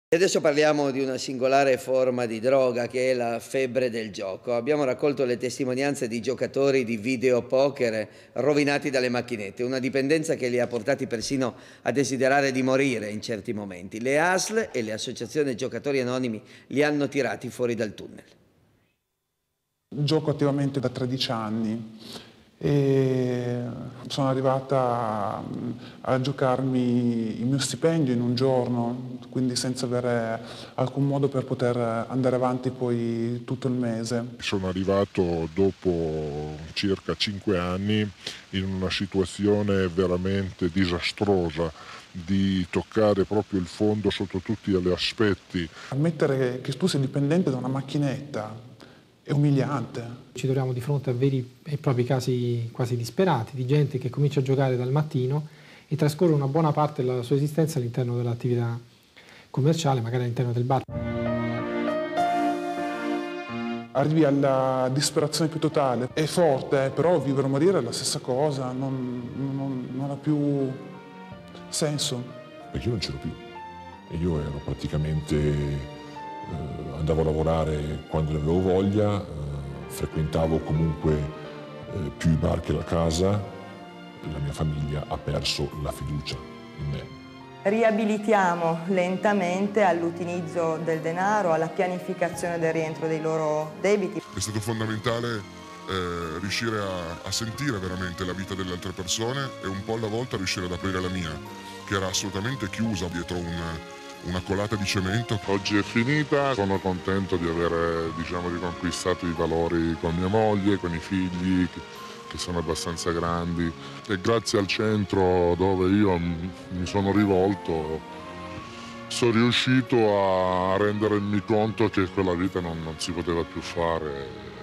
E adesso parliamo di una singolare forma di droga che è la febbre del gioco. Abbiamo raccolto le testimonianze di giocatori di videopoker rovinati dalle macchinette, una dipendenza che li ha portati persino a desiderare di morire in certi momenti. Le ASL e le associazioni giocatori anonimi li hanno tirati fuori dal tunnel. Gioco attivamente da 13 anni e sono arrivata a giocarmi il mio stipendio in un giorno, quindi senza avere alcun modo per poter andare avanti poi tutto il mese. Sono arrivato dopo circa 5 anni in una situazione veramente disastrosa, di toccare proprio il fondo sotto tutti gli aspetti. Ammettere che tu sei dipendente da una macchinetta è umiliante. Ci troviamo di fronte a veri e propri casi quasi disperati di gente che comincia a giocare dal mattino e trascorre una buona parte della sua esistenza all'interno dell'attività commerciale, magari all'interno del bar. Arrivi alla disperazione più totale. È forte, però vivere o morire è la stessa cosa, non ha più senso. Perché io non c'ero più e io ero praticamente, andavo a lavorare quando ne avevo voglia, frequentavo comunque più i bar che la casa, la mia famiglia ha perso la fiducia in me. Riabilitiamo lentamente all'utilizzo del denaro, alla pianificazione del rientro dei loro debiti. È stato fondamentale riuscire a sentire veramente la vita delle altre persone e un po' alla volta riuscire ad aprire la mia, che era assolutamente chiusa dietro una colata di cemento. Oggi è finita, sono contento di aver riconquistato i valori con mia moglie, con i figli che sono abbastanza grandi, e grazie al centro dove io mi sono rivolto sono riuscito a rendermi conto che quella vita non si poteva più fare.